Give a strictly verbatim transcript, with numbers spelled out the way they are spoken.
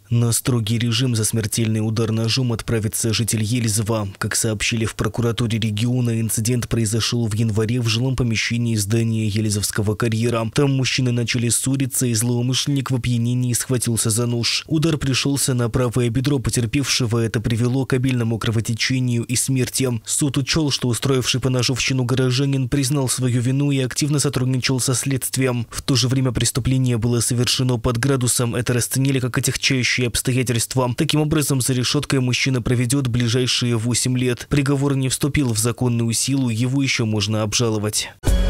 На строгий режим за смертельный удар ножом отправится житель Елизова. Как сообщили в прокуратуре региона, инцидент произошел в январе в жилом помещении здания Елизовского карьера. Там мужчины начали ссориться, и злоумышленник в опьянении схватился за нож. Удар пришелся на правое бедро потерпевшего. Это привело к обильному кровотечению и смерти. Суд учел, что устроивший поножовщину горожанин признал свою вину и активно сотрудничал со следствием. В то же время преступление было совершено под градусом. Это расценили как отягчающее обстоятельства. Таким образом, за решеткой мужчина проведет ближайшие восемь лет. Приговор не вступил в законную силу, его еще можно обжаловать.